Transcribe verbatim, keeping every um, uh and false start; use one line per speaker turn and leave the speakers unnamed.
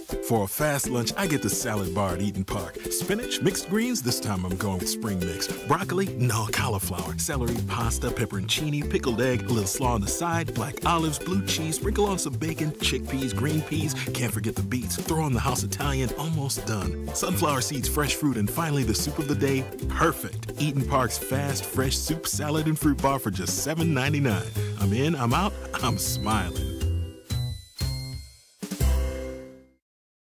For a fast lunch, I get the salad bar at Eaton Park. Spinach, mixed greens, this time I'm going with spring mix. Broccoli, no, cauliflower. Celery, pasta, pepperoncini, pickled egg, a little slaw on the side, black olives, blue cheese, sprinkle on some bacon, chickpeas, green peas, can't forget the beets. Throw on the house Italian, almost done. Sunflower seeds, fresh fruit, and finally the soup of the day, perfect. Eaton Park's fast, fresh soup, salad, and fruit bar for just seven ninety-nine. I'm in, I'm out, I'm smiling.